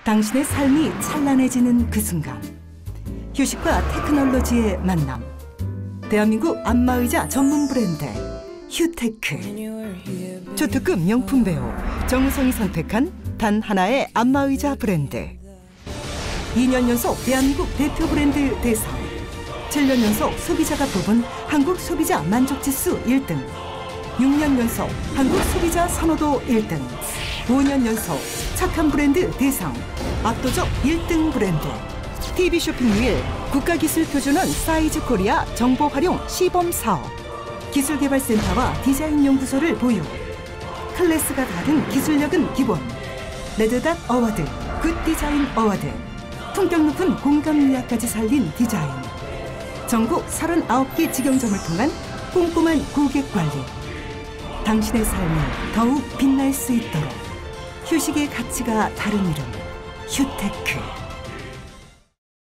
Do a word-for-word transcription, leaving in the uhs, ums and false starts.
당신의 삶이 찬란해지는 그 순간, 휴식과 테크놀로지의 만남. 대한민국 안마의자 전문 브랜드 휴테크. 초특급 명품 배우 정우성이 선택한 단 하나의 안마의자 브랜드. 이 년 연속 대한민국 대표 브랜드 대상, 칠 년 연속 소비자가 뽑은 한국 소비자 만족지수 일 등, 육 년 연속 한국 소비자 선호도 일 등, 오 년 연속 착한 브랜드 대상, 압도적 일 등 브랜드. 티비 쇼핑 유일 국가기술표준원 사이즈 코리아 정보활용 시범사업, 기술개발센터와 디자인연구소를 보유. 클래스가 다른 기술력은 기본. 레드닷 어워드, 굿디자인 어워드. 품격 높은 공감미학까지 살린 디자인. 전국 서른아홉 개 직영점을 통한 꼼꼼한 고객관리. 당신의 삶이 더욱 빛날 수 있도록 휴식의 가치가 다른 이름 휴테크.